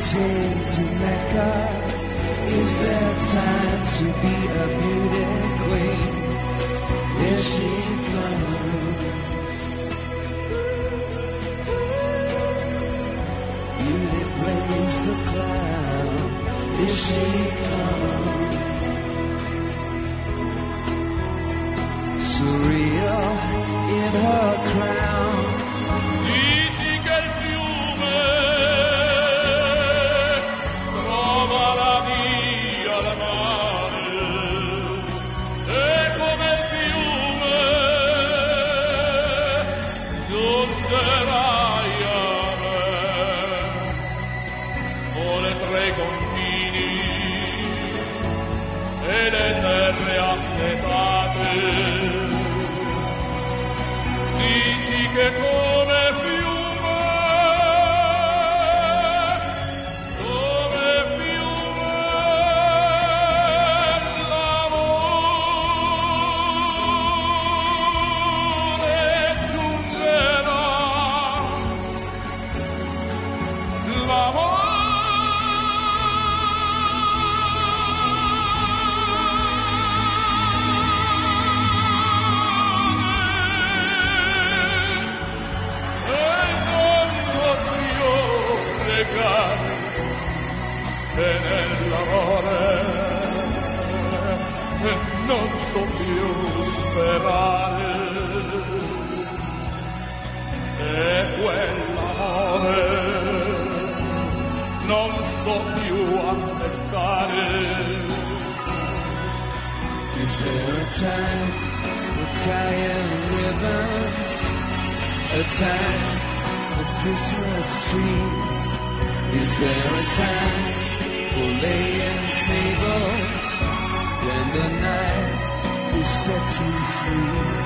jade to Mecca. Is there time to be a beauty queen? Here she comes. Beauty plays the clown. Here she comes. Surreal in her crown. Dici che il fiume trova la via al mare, e come il fiume giungerai a me, oltre i confini e le terre assetate. Dici che come fiume l'amore giungerà, e nell'amore non so più sperare, e quell'amore non so più aspettare. Is there a time for tying ribbons? A time for Christmas trees? Is there a time for laying tables when the night is set you free?